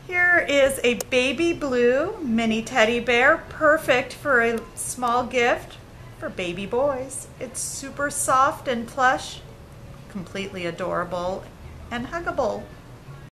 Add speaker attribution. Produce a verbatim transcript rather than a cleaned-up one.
Speaker 1: Here is a baby blue mini teddy bear, perfect for a small gift for baby boys. It's super soft and plush, completely adorable and huggable.